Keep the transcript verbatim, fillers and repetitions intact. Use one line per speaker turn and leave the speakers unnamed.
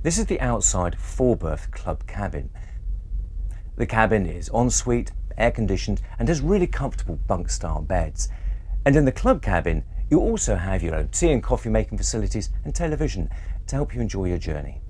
This is the outside four-berth club cabin. The cabin is ensuite, air-conditioned and has really comfortable bunk-style beds. And in the club cabin, you also have your own tea and coffee making facilities and television to help you enjoy your journey.